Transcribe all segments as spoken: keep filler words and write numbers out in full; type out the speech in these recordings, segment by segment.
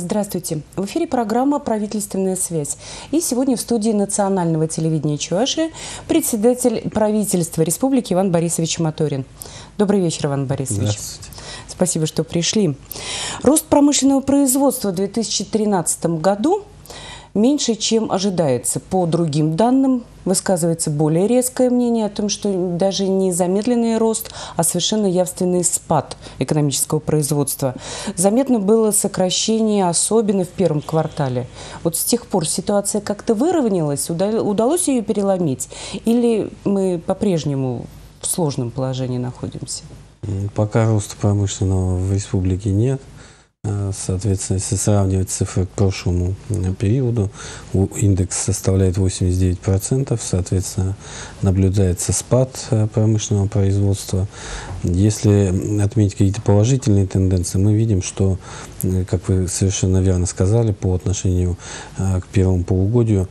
Здравствуйте. В эфире программа «Правительственная связь». И сегодня в студии национального телевидения Чувашии председатель правительства республики Иван Борисович Моторин. Добрый вечер, Иван Борисович. Здравствуйте. Спасибо, что пришли. Рост промышленного производства в две тысячи тринадцатом году меньше, чем ожидается. По другим данным высказывается более резкое мнение о том, что даже не замедленный рост, а совершенно явственный спад экономического производства. Заметно было сокращение, особенно в первом квартале. Вот с тех пор ситуация как-то выровнялась, удалось ее переломить? Или мы по-прежнему в сложном положении находимся? Пока роста промышленного в республике нет. Соответственно, если сравнивать цифры к прошлому периоду, индекс составляет восемьдесят девять процентов, соответственно, наблюдается спад промышленного производства. Если отметить какие-то положительные тенденции, мы видим, что, как вы совершенно верно сказали, по отношению к первому полугодию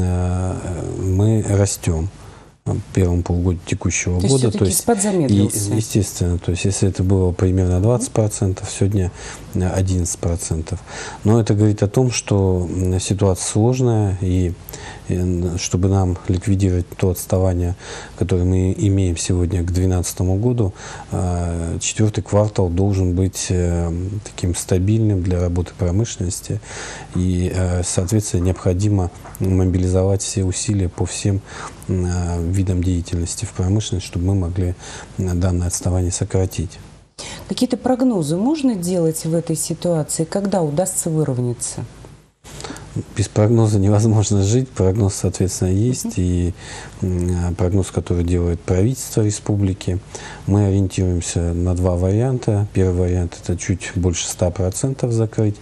мы растем. Первом полугодии текущего то года. То есть спад замедлился. И, естественно, то есть если это было примерно двадцать процентов, сегодня одиннадцать процентов. Но это говорит о том, что ситуация сложная, и, и чтобы нам ликвидировать то отставание, которое мы имеем сегодня к две тысячи двенадцатому году, четвертый квартал должен быть таким стабильным для работы промышленности. И, соответственно, необходимо мобилизовать все усилия по всем видам деятельности в промышленности, чтобы мы могли данное отставание сократить. Какие-то прогнозы можно делать в этой ситуации? Когда удастся выровняться? Без прогноза невозможно жить. Прогноз, соответственно, есть. И прогноз, который делает правительство республики. Мы ориентируемся на два варианта. Первый вариант – это чуть больше ста процентов закрыть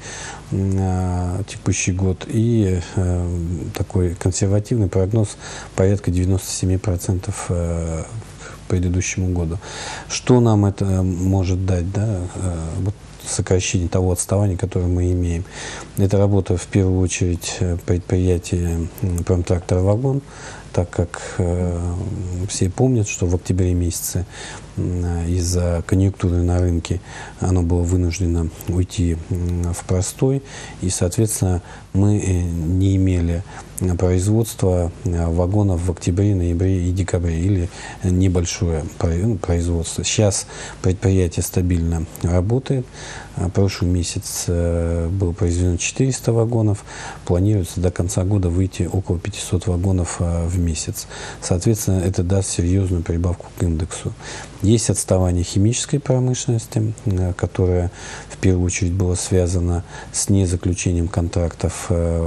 текущий год. И такой консервативный прогноз порядка девяноста семи процентов к предыдущему году. Что нам это может дать? Да? Вот сокращение того отставания, которое мы имеем. Это работа в первую очередь предприятия «Промтрактор-Вагон», так как э, все помнят, что в октябре месяце э, из-за конъюнктуры на рынке оно было вынуждено уйти э, в простой, и, соответственно, мы э, не имели производства э, вагонов в октябре, ноябре и декабре, или небольшое производство. Сейчас предприятие стабильно работает. Прошлый месяц э, было произведено четыреста вагонов, планируется до конца года выйти около пятисот вагонов э, в месяц. Соответственно, это даст серьезную прибавку к индексу. Есть отставание химической промышленности, э, которое в первую очередь было связано с незаключением контрактов э,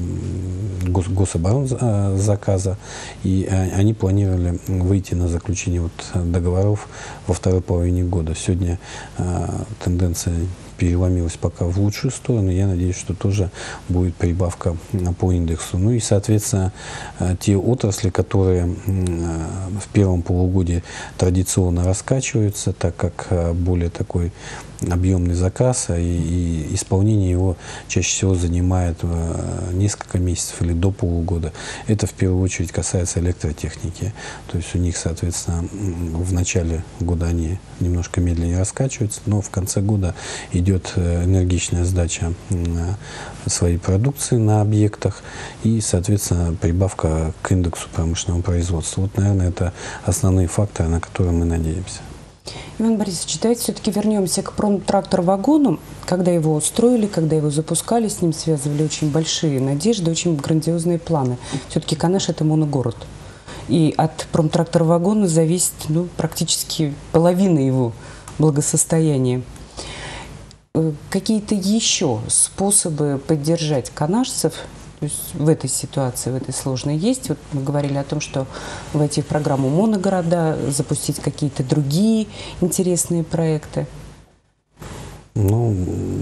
гос гособоронзаказа, и э, они планировали выйти на заключение вот договоров во второй половине года. Сегодня э, тенденция переломилась пока в лучшую сторону. Я надеюсь, что тоже будет прибавка по индексу. Ну и, соответственно, те отрасли, которые в первом полугодии традиционно раскачиваются, так как более такой объемный заказ, и, и исполнение его чаще всего занимает несколько месяцев или до полугода. Это в первую очередь касается электротехники. То есть у них, соответственно, в начале года они немножко медленнее раскачиваются, но в конце года идет энергичная сдача своей продукции на объектах и, соответственно, прибавка к индексу промышленного производства. Вот, наверное, это основные факторы, на которые мы надеемся. Иван Борисович, давайте все-таки вернемся к промтрактор-вагону. Когда его устроили, когда его запускали, с ним связывали очень большие надежды, очень грандиозные планы. Все-таки Канаш – это моногород. И от промтрактор-вагона зависит ну, практически половина его благосостояния. Какие-то еще способы поддержать канашцев то есть в этой ситуации, в этой сложной есть? Вот мы говорили о том, что войти в программу моногорода, запустить какие-то другие интересные проекты. Ну,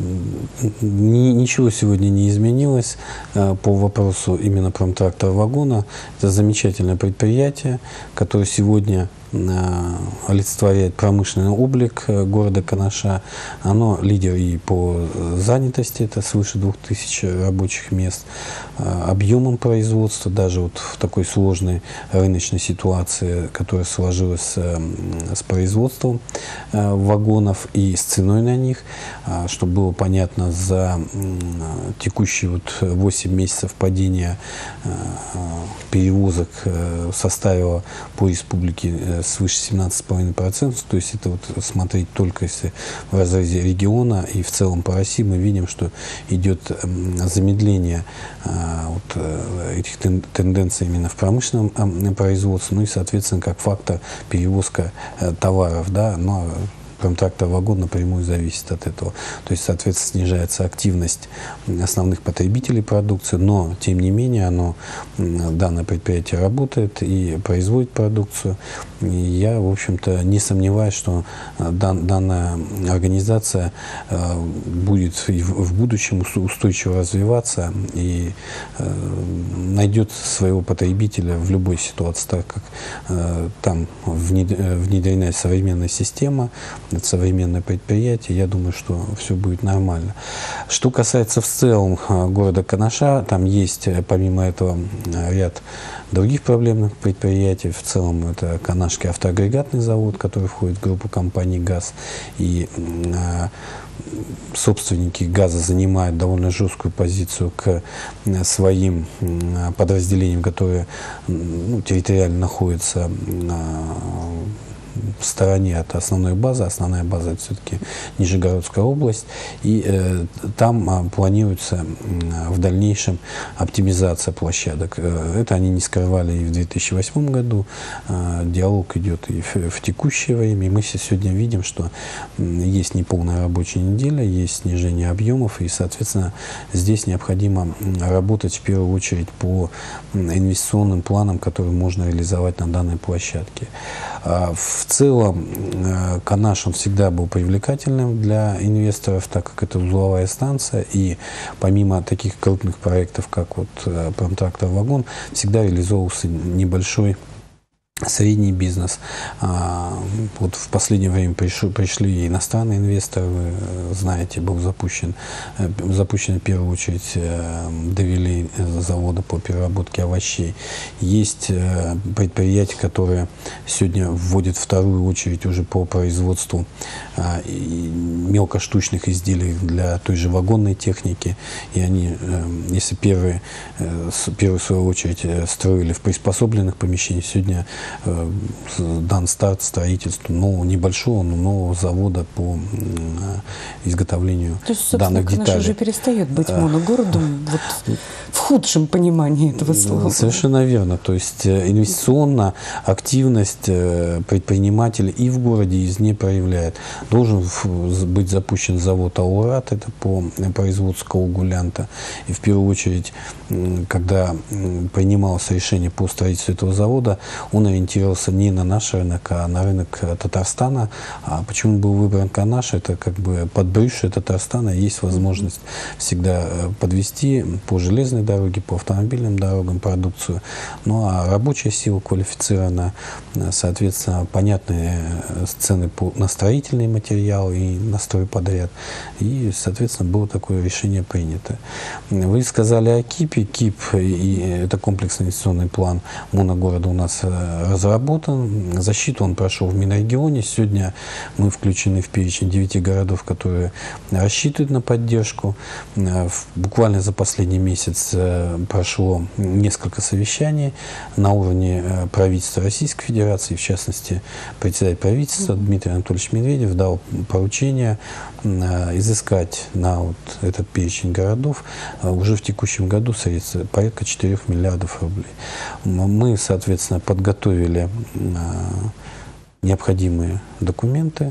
ни, ничего сегодня не изменилось э, по вопросу именно промтрактор-вагона. Это замечательное предприятие, которое сегодня э, олицетворяет промышленный облик э, города Канаша. Оно лидер и по занятости, это свыше двух тысяч рабочих мест. объемом производства, даже вот в такой сложной рыночной ситуации, которая сложилась с производством вагонов и с ценой на них, чтобы было понятно, за текущие вот восемь месяцев падения перевозок составило по республике свыше семнадцати целых пяти десятых процента, то есть это вот смотреть только если в разрезе региона и в целом по России мы видим, что идет замедление вот этих тенденций именно в промышленном производстве, ну и, соответственно, как фактор перевозка товаров, да, но промтрактор вагон напрямую зависит от этого. То есть, соответственно, снижается активность основных потребителей продукции, но, тем не менее, оно, данное предприятие работает и производит продукцию. И я, в общем-то, не сомневаюсь, что дан, данная организация будет и в будущем устойчиво развиваться и найдет своего потребителя в любой ситуации, так как там внедрена современная система, это современное предприятие, я думаю, что все будет нормально. Что касается в целом города Канаша, там есть помимо этого ряд других проблемных предприятий. В целом это Канашский автоагрегатный завод, который входит в группу компаний ГАЗ, и собственники газа занимают довольно жесткую позицию к своим подразделениям, которые ну, территориально находятся в стороне от основной базы. Основная база — это все-таки Нижегородская область. И э, там а, планируется э, в дальнейшем оптимизация площадок. Э, это они не скрывали и в две тысячи восьмом году. Э, диалог идет и в, в текущее время. И мы сегодня видим, что э, есть неполная рабочая неделя, есть снижение объемов. И, соответственно, здесь необходимо работать в первую очередь по инвестиционным планам, которые можно реализовать на данной площадке. А в В целом, Канаш, он всегда был привлекательным для инвесторов, так как это узловая станция, и помимо таких крупных проектов, как вот промтрактор вагон, всегда реализовывался небольшой средний бизнес. Вот в последнее время пришли, пришли иностранные инвесторы, вы знаете, был запущен, запущен в первую очередь довели завода по переработке овощей. Есть предприятия, которые сегодня вводят вторую очередь уже по производству мелкоштучных изделий для той же вагонной техники. И они, если первые, первую в свою очередь строили в приспособленных помещениях, сегодня дан старт строительству нового, небольшого, но нового завода по изготовлению То есть, данных деталей. Канаш уже перестает быть моногородом вот, в худшем понимании этого слова. Совершенно верно. То есть инвестиционная активность предпринимателей и в городе, и извне проявляет. Должен быть запущен завод «Аурат», это по производству коагулянта. И в первую очередь, когда принималось решение по строительству этого завода, он ориентировался не на наш рынок, а на рынок Татарстана. А почему был выбран Канаш? Это как бы подбрюшье Татарстана. Есть возможность всегда подвести по железной дороге, по автомобильным дорогам продукцию. Ну а рабочая сила квалифицирована, соответственно, понятные цены по, на строительные материалы и на стройподряд. И, соответственно, было такое решение принято. Вы сказали о КИПе. КИП, и это комплексный инвестиционный план моногорода, у нас разработан. Защиту он прошел в Минрегионе. Сегодня мы включены в перечень девяти городов, которые рассчитывают на поддержку. Буквально за последний месяц прошло несколько совещаний на уровне правительства Российской Федерации. В частности, председатель правительства Дмитрий Анатольевич Медведев дал поручение изыскать на вот этот перечень городов уже в текущем году средства порядка четырёх миллиардов рублей. Мы, соответственно, подготовили необходимые документы,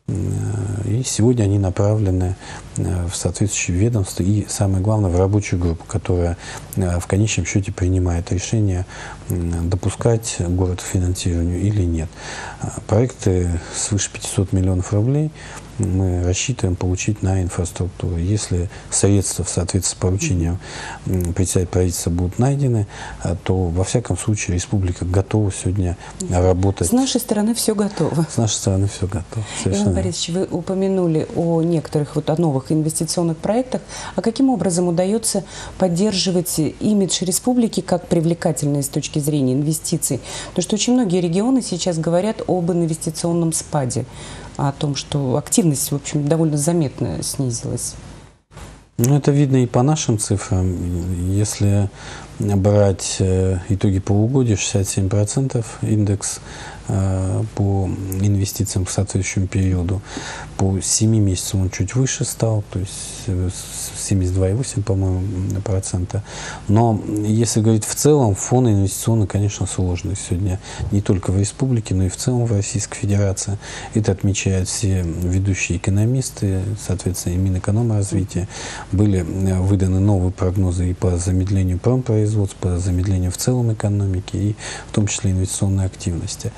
и сегодня они направлены в соответствующие ведомства и, самое главное, в рабочую группу, которая в конечном счете принимает решение, допускать город к финансированию или нет. Проекты свыше пятисот миллионов рублей. мы рассчитываем получить на инфраструктуру. Если средства в соответствии с поручением председателя правительства будут найдены, то во всяком случае республика готова сегодня работать. С нашей стороны все готово. С нашей стороны все готово. Иван Борисович, вы упомянули о некоторых вот, о новых инвестиционных проектах. А каким образом удается поддерживать имидж республики как привлекательной с точки зрения инвестиций? Потому что очень многие регионы сейчас говорят об инвестиционном спаде, о том, что активность, в общем, довольно заметно снизилась. Ну, это видно и по нашим цифрам. Если брать э, итоги полугодия, шестьдесят семь процентов индекс э, по инвестициям к соответствующему периоду. По семи месяцам он чуть выше стал, то есть семьдесят два и восемь, по-моему, процента. Но если говорить в целом, фон инвестиционный, конечно, сложный сегодня не только в республике, но и в целом в Российской Федерации. Это отмечают все ведущие экономисты, соответственно, и Минэкономразвития. Были выданы новые прогнозы и по замедлению промпроизводства, по замедлению в целом экономики, и в том числе инвестиционной активности.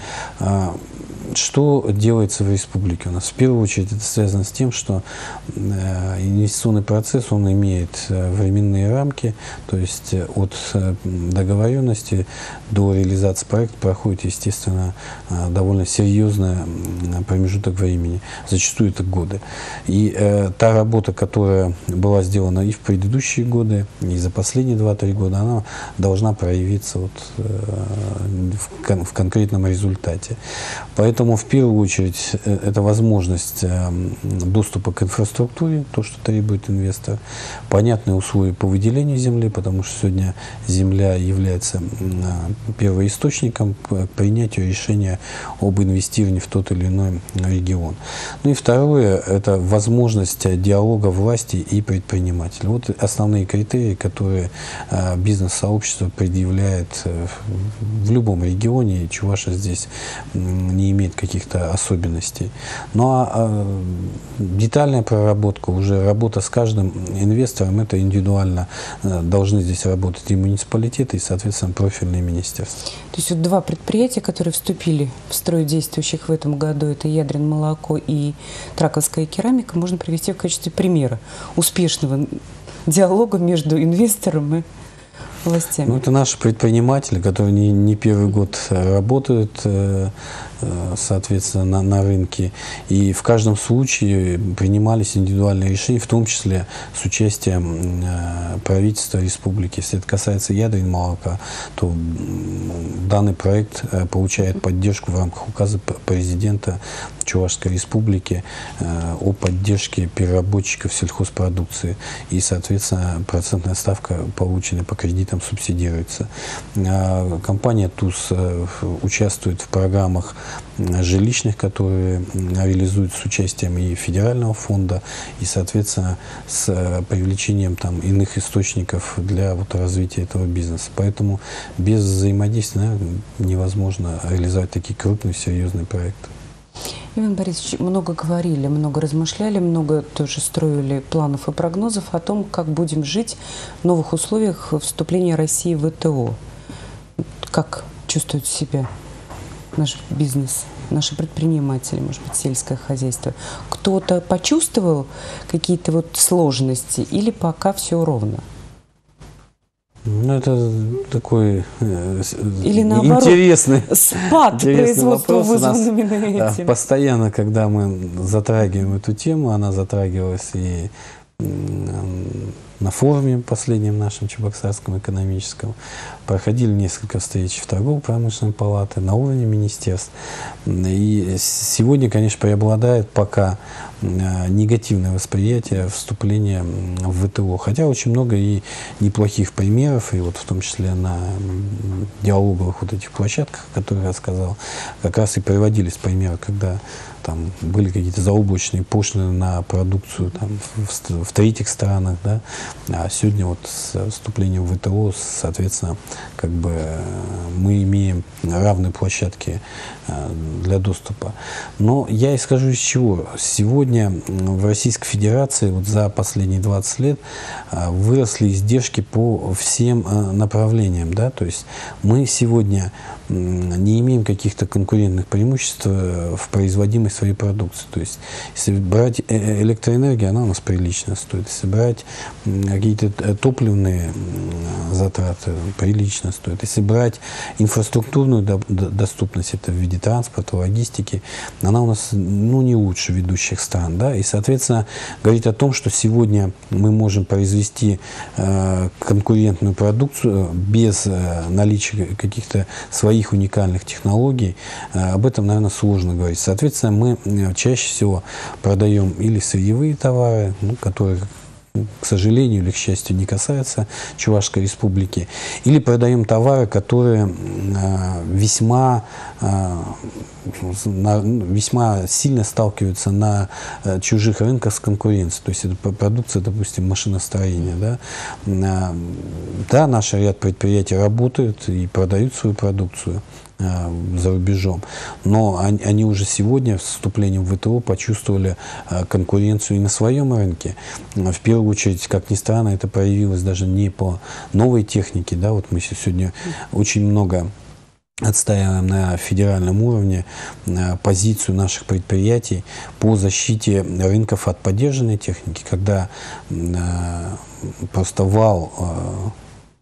Что делается в республике у нас? В первую очередь это связано с тем, что инвестиционный процесс, он имеет временные рамки, то есть от договоренности до реализации проекта проходит, естественно, довольно серьезный промежуток времени, зачастую это годы. И э, та работа, которая была сделана и в предыдущие годы, и за последние два-три года, она должна проявиться вот, э, в, кон в конкретном результате. Поэтому в первую очередь это возможность доступа к инфраструктуре, то, что требует инвестор, понятные условия по выделению земли, потому что сегодня земля является первоисточником к принятию решения об инвестировании в тот или иной регион. Ну и второе, это возможность диалога власти и предпринимателей. Вот основные критерии, которые бизнес-сообщество предъявляет в любом регионе, и Чувашия здесь не имеет каких-то особенностей. Ну а детальная проработка, уже работа с каждым инвестором, это индивидуально должны здесь работать и муниципалитеты, и, соответственно, профильные министерства. То есть вот два предприятия, которые вступили в строй действующих в этом году, это Ядрин молоко и Траковская керамика, можно привести в качестве примера успешного диалога между инвестором и властями. Ну, это наши предприниматели, которые не, не первый год работают, соответственно, на, на рынке. И в каждом случае принимались индивидуальные решения, в том числе с участием правительства республики. Если это касается Ядрин молока, то данный проект получает поддержку в рамках указа президента Чувашской республики о поддержке переработчиков сельхозпродукции. И, соответственно, процентная ставка, полученная по кредитам, субсидируется. Компания ТУЗ участвует в программах жилищных, которые реализуют с участием и федерального фонда, и, соответственно, с привлечением там иных источников для вот развития этого бизнеса. Поэтому без взаимодействия, наверное, невозможно реализовать такие крупные, серьезные проекты. Иван Борисович, много говорили, много размышляли, много тоже строили планов и прогнозов о том, как будем жить в новых условиях вступления России в ВТО. Как чувствует себя наш бизнес, наши предприниматели, может быть, сельское хозяйство? Кто-то почувствовал какие-то вот сложности или пока все ровно? Ну, это такой Или наоборот, интересный, спад интересный производства, вызванный именно этим. Постоянно, когда мы затрагиваем эту тему, она затрагивалась и на форуме последнем нашем Чебоксарском экономическом. Проходили несколько встреч в торгово-промышленной палате на уровне министерств. И сегодня, конечно, преобладает пока негативное восприятие вступления в ВТО. Хотя очень много и неплохих примеров, и вот в том числе на диалоговых вот этих площадках, о которых я сказал, как раз и приводились примеры, когда там были какие-то заоблачные пошлины на продукцию там, в, в третьих странах, да, А сегодня вот с вступлением в ВТО, соответственно, как бы мы имеем равные площадки для доступа. Но я исхожу из чего? Сегодня в Российской Федерации вот за последние двадцать лет выросли издержки по всем направлениям. Да? То есть мы сегодня не имеем каких-то конкурентных преимуществ в производимой своей продукции. То есть если брать электроэнергию, она у нас прилично стоит. Если брать какие-то топливные затраты, прилично стоит. Если брать инфраструктурную доступность, это в виде транспорта, логистики, она у нас ну, не лучше ведущих стран. Да? И, соответственно, говорить о том, что сегодня мы можем произвести э, конкурентную продукцию без э, наличия каких-то своих уникальных технологий, э, об этом, наверное, сложно говорить. Соответственно, мы чаще всего продаем или сырьевые товары, ну, которые, к сожалению или к счастью, не касаются Чувашской республики, или продаем товары, которые э, весьма, э, на, весьма сильно сталкиваются на э, чужих рынках с конкуренцией. То есть это продукция, допустим, машиностроения. Да? Э, да, наш ряд предприятий работают и продают свою продукцию за рубежом, но они, они уже сегодня с вступлением в ВТО почувствовали а, конкуренцию и на своем рынке. В первую очередь, как ни странно, это проявилось даже не по новой технике. Да? Вот мы сегодня очень много отстаиваем на федеральном уровне а, позицию наших предприятий по защите рынков от подержанной техники, когда а, просто вал а,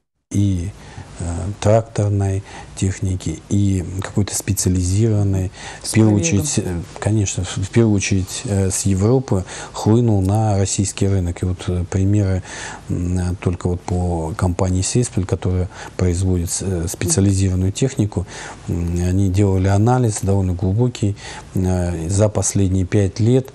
и тракторной техники и какой-то специализированной, в первую очередь, конечно, в первую очередь с Европы хлынул на российский рынок. И вот примеры только вот по компании Сеспель, которая производит специализированную технику, они делали анализ довольно глубокий. За последние пять лет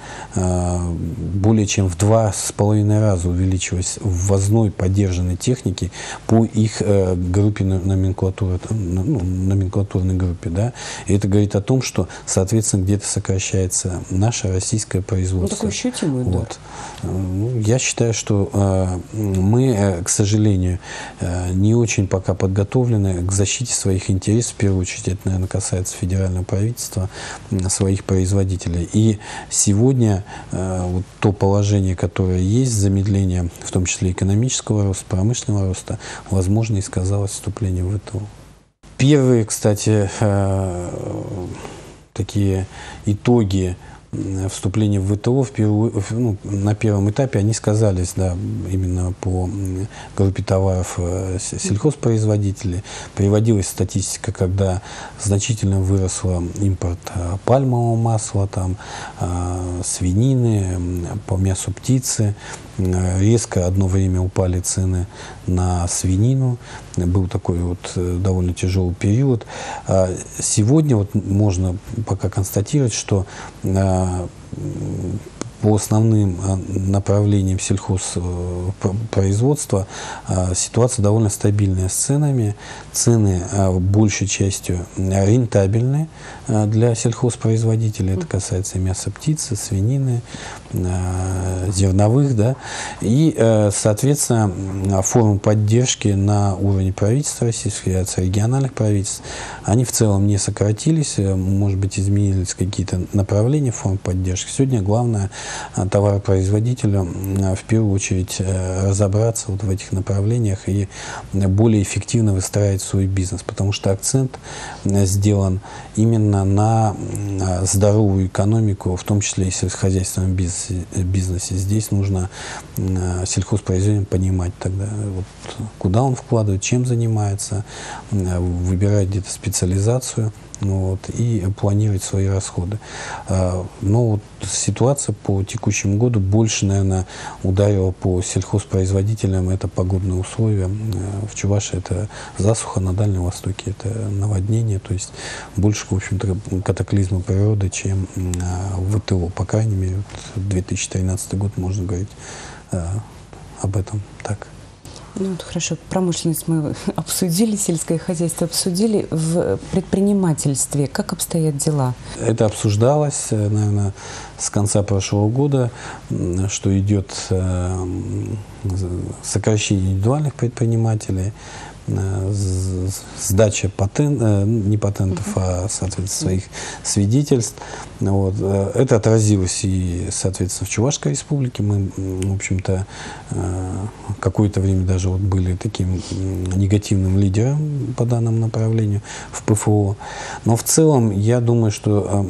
более чем в два с половиной раза увеличилась ввозной подержанной техники по их группе номенклатуры, ну, номенклатурной группе, да, и это говорит о том, что, соответственно, где-то сокращается наше российское производство. Ну, такой ощутимый, вот. Да. Ну, я считаю, что э, мы, э, к сожалению, э, не очень пока подготовлены к защите своих интересов. В первую очередь, это, наверное, касается федерального правительства, э, своих производителей. И сегодня э, вот то положение, которое есть, замедление, в том числе экономического роста, промышленного роста, возможно, и сказалось вступление в ВТО. Первые, кстати, такие итоги вступления в ВТО в первую, ну, на первом этапе они сказались, да, именно по группе товаров сельхозпроизводителей. Приводилась статистика, когда значительно выросла импорт пальмового масла, там, свинины, по мясу птицы. Резко одно время упали цены на свинину. Был такой вот довольно тяжелый период. Сегодня вот можно пока констатировать, что по основным направлениям сельхозпроизводства ситуация довольно стабильная с ценами. Цены большей частью рентабельны для сельхозпроизводителей. Это касается мяса птицы, свинины, зерновых. Да? И, соответственно, формы поддержки на уровне правительства Российской Федерации, региональных правительств, они в целом не сократились. Может быть, изменились какие-то направления форм поддержки. Сегодня главное товаропроизводителю в первую очередь разобраться вот в этих направлениях и более эффективно выстраивать свой бизнес, потому что акцент сделан именно на здоровую экономику, в том числе и в сельскохозяйственном бизнесе. Здесь нужно сельхозпроизводителям понимать тогда, вот, куда он вкладывает, чем занимается, выбирать где-то специализацию. Вот, и планировать свои расходы. Но вот ситуация по текущему году больше, наверное, ударила по сельхозпроизводителям. Это погодные условия. В Чувашии это засуха, на Дальнем Востоке это наводнение. То есть больше, в общем-то, катаклизма природы, чем в ВТО. По крайней мере, вот две тысячи тринадцатый год можно говорить об этом так. Ну, вот хорошо, промышленность мы обсудили, сельское хозяйство обсудили. В предпринимательстве как обстоят дела? Это обсуждалось, наверное, с конца прошлого года, что идет сокращение индивидуальных предпринимателей, сдача патент, не патентов, а, соответственно, своих свидетельств. Вот. Это отразилось и, соответственно, в Чувашской республике. Мы, в общем-то, какое-то время даже вот были таким негативным лидером по данному направлению в ПФО. Но в целом, я думаю, что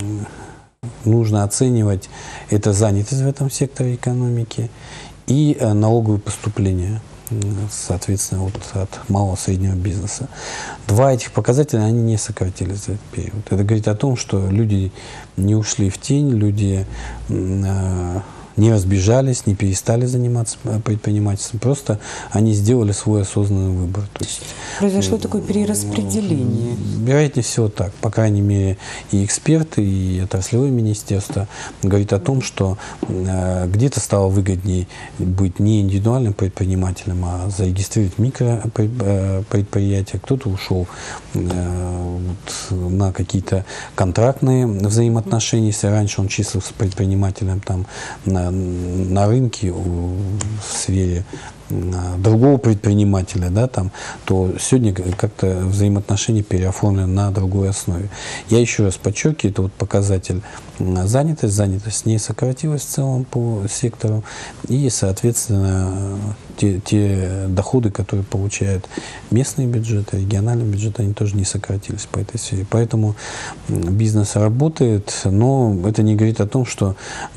нужно оценивать это занятость в этом секторе экономики и налоговые поступления, соответственно, вот от малого и среднего бизнеса. Два этих показателя, они не сократились за этот период. Это говорит о том, что люди не ушли в тень, люди э, не разбежались, не перестали заниматься предпринимательством, просто они сделали свой осознанный выбор. То есть, произошло э, такое перераспределение. Вероятнее всего так. По крайней мере, и эксперты, и отраслевое министерство говорит о том, что э, где-то стало выгоднее быть не индивидуальным предпринимателем, а зарегистрировать микропредприятие. Кто-то ушел э, вот, на какие-то контрактные взаимоотношения. Если раньше он числился предпринимателем там, на, на рынке, в сфере другого предпринимателя, да, там, то сегодня как-то взаимоотношения переоформлены на другой основе. Я еще раз подчеркиваю, это вот показатель занятость. Занятость не сократилась в целом по сектору. И, соответственно, те, те доходы, которые получают местные бюджеты, региональные бюджеты, они тоже не сократились по этой сфере. Поэтому бизнес работает, но это не говорит о том, что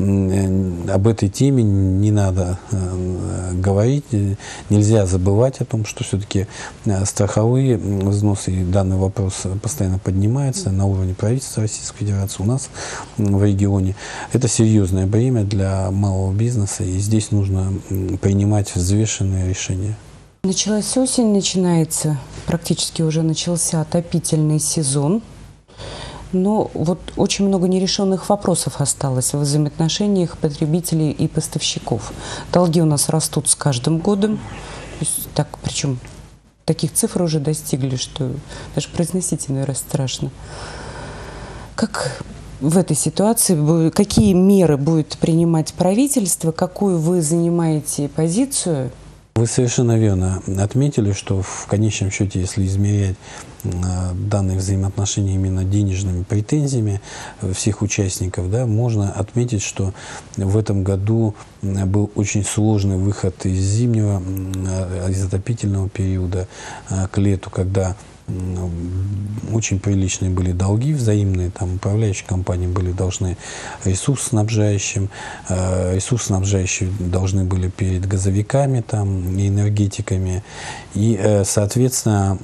об этой теме не надо говорить. Нельзя забывать о том, что все-таки страховые взносы, и данный вопрос постоянно поднимается на уровне правительства Российской Федерации, у нас в регионе. Это серьезное бремя для малого бизнеса, и здесь нужно принимать взвешенные решения. Началась осень, начинается, практически уже начался отопительный сезон. Но вот очень много нерешенных вопросов осталось в взаимоотношениях потребителей и поставщиков. Долги у нас растут с каждым годом. То есть, так, причем таких цифр уже достигли, что даже произносить иной раз страшно. Как в этой ситуации, какие меры будет принимать правительство, какую вы занимаете позицию? Вы совершенно верно отметили, что в конечном счете, если измерять данные взаимоотношения именно денежными претензиями всех участников, да, можно отметить, что в этом году был очень сложный выход из зимнего, из отопительного периода к лету, когда очень приличные были долги взаимные, там управляющие компании были должны ресурсоснабжающим, ресурсоснабжающие должны были перед газовиками там, и энергетиками, и, соответственно,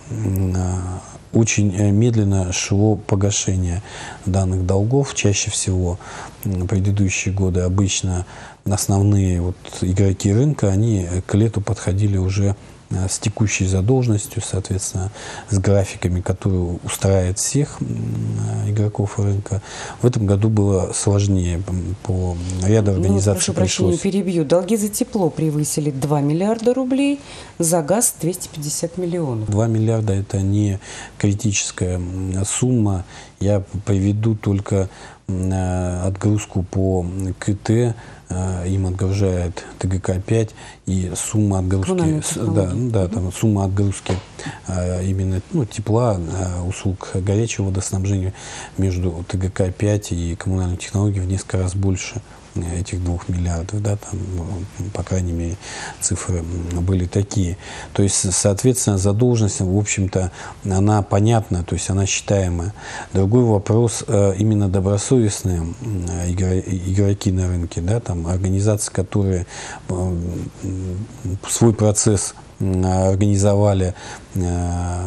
очень медленно шло погашение данных долгов. Чаще всего в предыдущие годы обычно основные вот игроки рынка, они к лету подходили уже с текущей задолженностью, соответственно, с графиками, которые устраивают всех игроков рынка. В этом году было сложнее. По ряду организаций ну, прошу пришлось... прощения, перебью. Долги за тепло превысили два миллиарда рублей, за газ двести пятьдесят миллионов. два миллиарда – это не критическая сумма. Я приведу только отгрузку по КТ. Им отгружает ТГК пять, и сумма отгрузки, да, да, там, сумма отгрузки именно ну, тепла, услуг горячего водоснабжения между ТГК пять и коммунальной технологией в несколько раз больше этих двух миллиардов, да, там, по крайней мере, цифры были такие. То есть, соответственно, задолженность, в общем-то, она понятна, то есть она считаемая. Другой вопрос, именно добросовестные игроки на рынке, да, там, организации, которые свой процесс организовали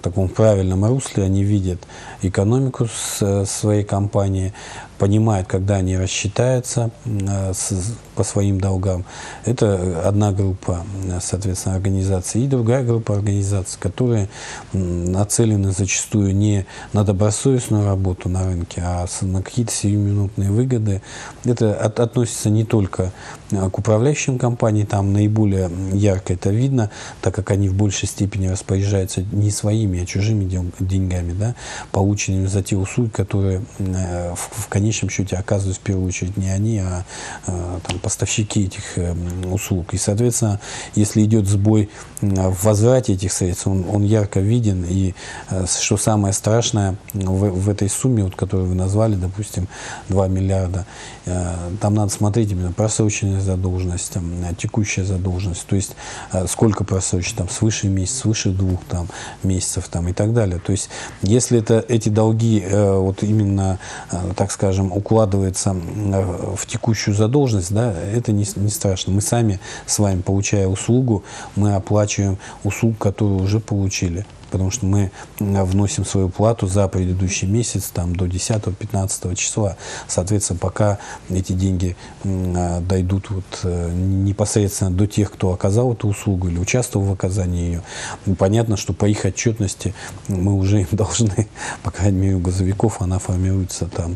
таком правильном русле, они видят экономику с, своей компании, понимают, когда они рассчитаются э, с, по своим долгам. Это одна группа, соответственно, организаций. И другая группа организаций, которые нацелены зачастую не на добросовестную работу на рынке, а на какие-то сиюминутные выгоды. Это от, относится не только к управляющим компаниям, там наиболее ярко это видно, так как они в большей степени распоряжаются не своими, а чужими деньгами, да, полученными за те услуги, которые э, в, в конечном счете оказывают в первую очередь не они, а э, там, поставщики этих э, услуг. И, соответственно, если идет сбой в возврате этих средств, он, он ярко виден. И, э, что самое страшное, в, в этой сумме, вот, которую вы назвали, допустим, два миллиарда, э, там надо смотреть именно просроченная задолженность, там, текущая задолженность, то есть э, сколько просрочено, там, свыше месяца, свыше двух там, месяцев там, и так далее. То есть, если это, эти долги э, вот именно, э, так скажем, укладываются в текущую задолженность, да, это не, не страшно. Мы сами с вами, получая услугу, мы оплачиваем услугу, которую уже получили. Потому что мы вносим свою плату за предыдущий месяц там, до десятого-пятнадцатого числа. Соответственно, пока эти деньги дойдут вот, непосредственно до тех, кто оказал эту услугу или участвовал в оказании ее, понятно, что по их отчетности мы уже им должны, по крайней мере, у газовиков она формируется там,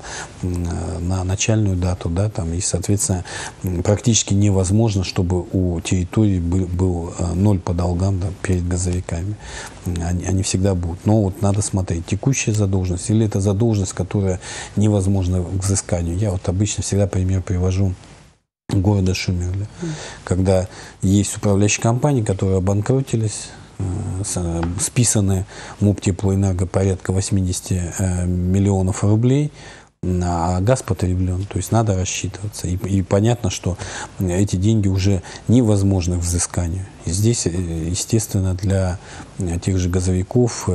на начальную дату, да, там, и, соответственно, практически невозможно, чтобы у территории был, был ноль по долгам, да, перед газовиками. Они, они всегда будут. Но вот надо смотреть, текущая задолженность или это задолженность, которая невозможна к взысканию. Я вот обычно всегда пример привожу города Шумерля, mm. когда есть управляющие компании, которые обанкротились, э, списаны МУП «Теплоэнерго» порядка восемьдесят э, миллионов рублей, а газ потреблен, то есть надо рассчитываться. И, и понятно, что эти деньги уже невозможны к взысканию. И здесь, естественно, для тех же газовиков,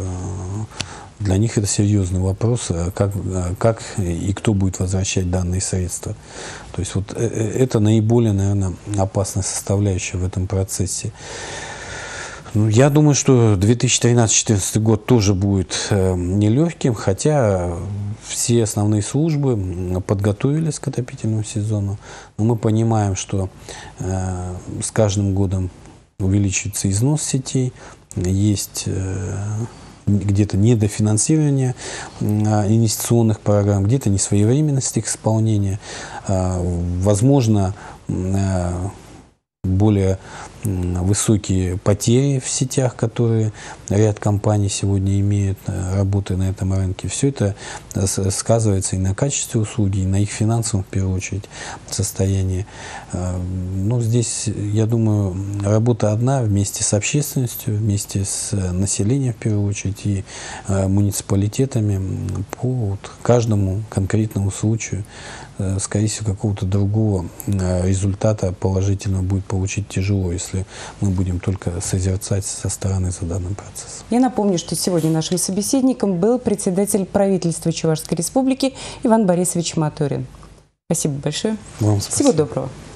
для них это серьезный вопрос, как, как и кто будет возвращать данные средства. То есть вот это наиболее, наверное, опасная составляющая в этом процессе. Ну, я думаю, что две тысячи тринадцатый — две тысячи четырнадцатый год тоже будет э, нелегким, хотя все основные службы подготовились к отопительному сезону. Но мы понимаем, что э, с каждым годом увеличивается износ сетей, есть э, где-то недофинансирование э, инвестиционных программ, где-то несвоевременность их исполнения. Э, возможно, э, более высокие потери в сетях, которые ряд компаний сегодня имеют, работая на этом рынке. Все это сказывается и на качестве услуги, и на их финансовом, в первую очередь, состоянии. Но здесь, я думаю, работа одна вместе с общественностью, вместе с населением, в первую очередь, и муниципалитетами по вот каждому конкретному случаю. Скорее всего, какого-то другого результата положительного будет получить тяжело, если мы будем только созерцать со стороны за данным процессом. Я напомню, что сегодня нашим собеседником был председатель правительства Чувашской Республики Иван Борисович Матурин. Спасибо большое. Вам спасибо. Всего доброго.